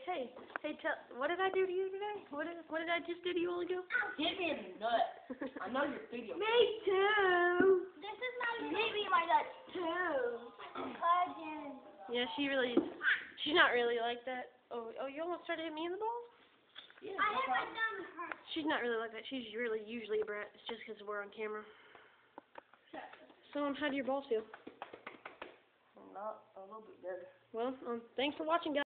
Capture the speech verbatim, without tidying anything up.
Hey, hey, tell, what did I do to you today? What did, what did I just do to you all ago? Hit me in the nuts. I know your video. Me too. This is not even hit me in my nuts too. Again. Yeah, she really, she's not really like that. Oh, oh, you almost started hitting me in the balls? Yeah, I no hit my problem. thumb hurt. She's not really like that. She's really usually a brat. It's just because we're on camera. So, um, how do your balls feel? Not a little bit better. Well, um, thanks for watching, guys.